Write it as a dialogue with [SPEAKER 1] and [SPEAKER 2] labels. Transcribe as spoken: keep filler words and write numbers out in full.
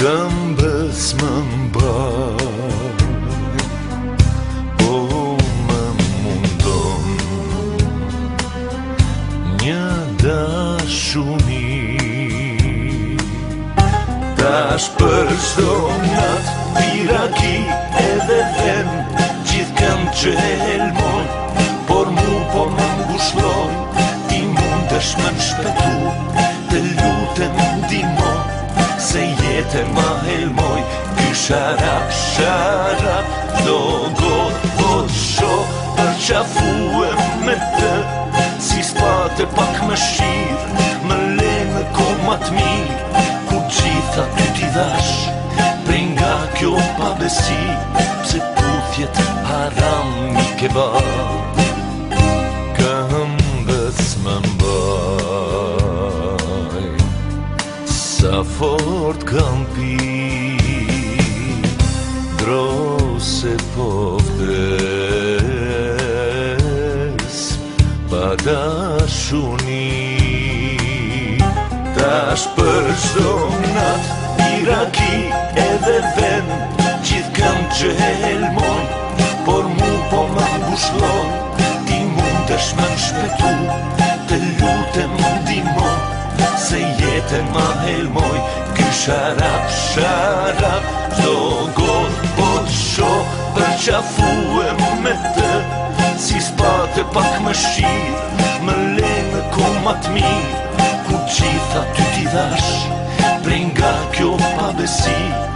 [SPEAKER 1] Këmbës më mbaj, po më mundon një dashuni. Tash për çdo natë piraki edhe dhem, gjithkënd që helmon, por mu po më ngushllon. Ti mundesh më shpëtu, të lutem ndihmo, se jetën ma helmoj. Ky sharap, sharap, do god, do të shoh, përqafuem me të, si spate pak më shirë, më le në koma të mirë, ku gjitha ty t'i dhash, prej nga kjo pabesi, pse puthjet haram mi ke ba. Këmbës më mbaj, sa fort kam pi, drose po vdes, pa dashuni. Tash për çdo natë piraki edhe vend, gjithkënd që helmon, por mu po më ngushllon. Ti mundesh më shpëtu, të lutem ndihmo, se jetën ma helmoj. Ky sharap, sharap, çdo god po të shoh, përqafuem me të, si spate pak më shirë, më le në koma të mirë, ku gjitha ty t'i dhash, prej nga kjo pabesi.